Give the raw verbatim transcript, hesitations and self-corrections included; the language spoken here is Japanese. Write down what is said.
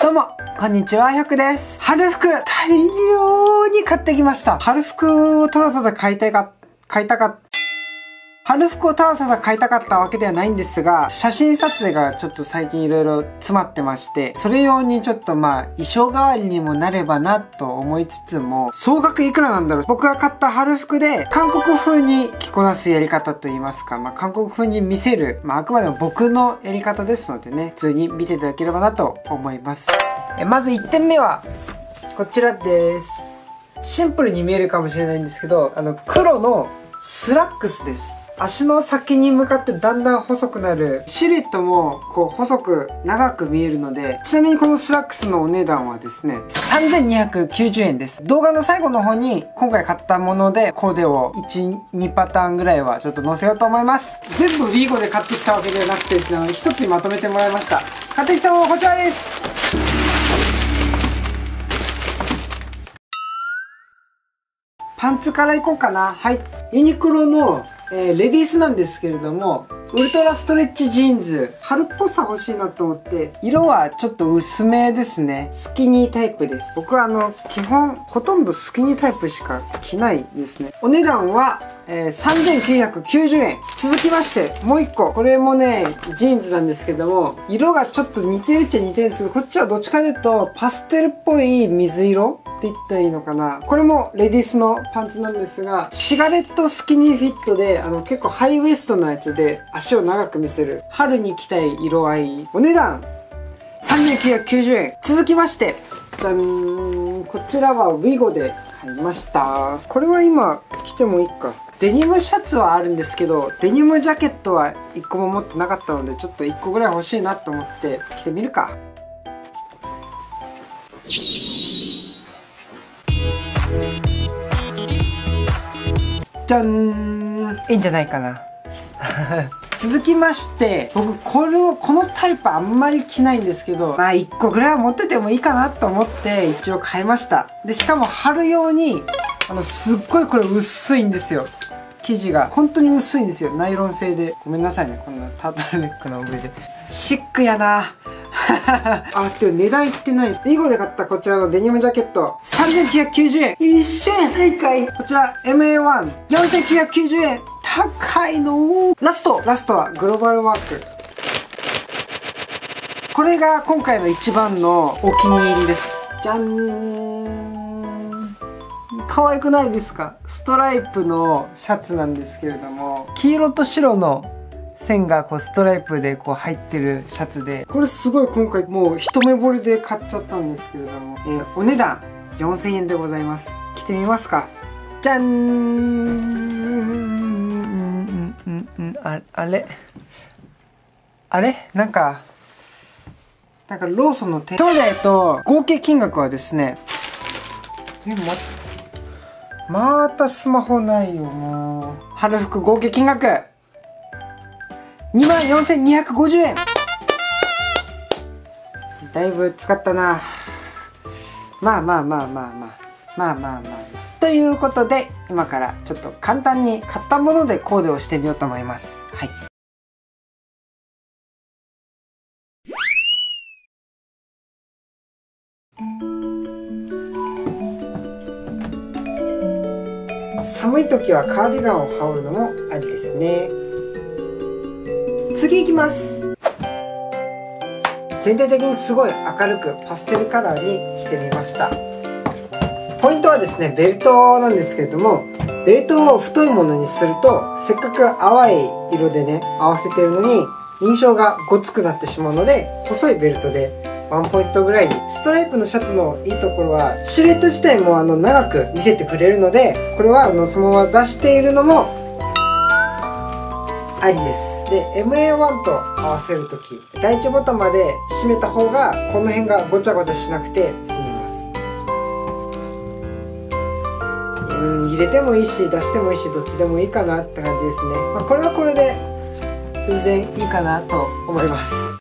どうも、こんにちは、ひょくです。春服、大量に買ってきました。春服をただただ買いたいか、買いたかった。春服をただただ買いたかったわけではないんですが、写真撮影がちょっと最近いろいろ詰まってまして、それ用にちょっとまあ、衣装代わりにもなればなと思いつつも、総額いくらなんだろう。僕が買った春服で、韓国風に着こなすやり方といいますか、まあ、韓国風に見せる、まあ、あくまでも僕のやり方ですのでね、普通に見ていただければなと思います。えまずいってんめは、こちらです。シンプルに見えるかもしれないんですけど、あの、黒のスラックスです。足の先に向かってだんだん細くなる。シルエットもこう細く長く見えるので、ちなみにこのスラックスのお値段はですね、さんぜんにひゃくきゅうじゅうえんです。動画の最後の方に今回買ったものでコーデをいち、にパターンぐらいはちょっと載せようと思います。全部 ビーゴ で買ってきたわけではなくてですね、一つにまとめてもらいました。買ってきたものはこちらです。パンツからいこうかな。はい。ユニクロのえー、レディースなんですけれども、ウルトラストレッチジーンズ。春っぽさ欲しいなと思って、色はちょっと薄めですね。スキニータイプです。僕はあの、基本、ほとんどスキニータイプしか着ないですね。お値段は、えー、さんぜんきゅうひゃくきゅうじゅうえん。続きまして、もう一個。これもね、ジーンズなんですけども、色がちょっと似てるっちゃ似てるんですけど、こっちはどっちかというと、パステルっぽい水色って言ったらいいのかな。これもレディースのパンツなんですが、シガレットスキニーフィットで、あの結構ハイウエストなやつで足を長く見せる。春に着たい色合い。お値段さんぜんきゅうひゃくきゅうじゅうえん。続きまして、じゃん。こちらは ビーゴ で買いました。これは今着てもいいか。デニムシャツはあるんですけど、デニムジャケットはいっこも持ってなかったので、ちょっといっこぐらい欲しいなと思って着てみるか。じゃん。いいんじゃないかな。続きまして、僕これを、このタイプあんまり着ないんですけど、まあいっこぐらいは持っててもいいかなと思って一応買いました。で、しかも春用に、あの、すっごいこれ薄いんですよ。生地が。本当に薄いんですよ。ナイロン製で。ごめんなさいね。こんなタートルネックの上で。シックやな。あ、っていう値段いってないです。ビーゴ で買ったこちらのデニムジャケット、さんぜんきゅうひゃくきゅうじゅうえん。一緒やないかい。こちら エムエーワン、よんせんきゅうひゃくきゅうじゅうえん。高いの。ラストラストはグローバルワーク。これが今回の一番のお気に入りです。じゃん。可愛くないですか？ストライプのシャツなんですけれども、黄色と白の線がこうストライプでこう入ってるシャツで、これすごい今回もう一目惚れで買っちゃったんですけれども、えー、お値段よんせんえんでございます。着てみますか。じゃん。あ、あれあれなんかなんかローソンの手そうで、えっと合計金額はですね、えままたスマホないよ。もう春服合計金額にまんよんせんにひゃくごじゅうえん。だいぶ使ったな。まあまあまあまあまあまあまあまあまあ。ということで、今からちょっと簡単に買ったものでコーデをしてみようと思います。はい。寒い時はカーディガンを羽織るのもありですね。次いきます。全体的にすごい明るくパステルカラーにしてみました。ポイントはですね、ベルトなんですけれども、ベルトを太いものにすると、せっかく淡い色でね合わせてるのに印象がごつくなってしまうので、細いベルトでワンポイントぐらいに。ストライプのシャツのいいところはシルエット自体もあの長く見せてくれるので、これはあのそのまま出しているのもありです。で エムエーワン と合わせるとき、第一ボタンまで締めた方がこの辺がごちゃごちゃしなくて済みます。うん、入れてもいいし出してもいいし、どっちでもいいかなって感じですね。まあ、これはこれで全然いいかなと思います。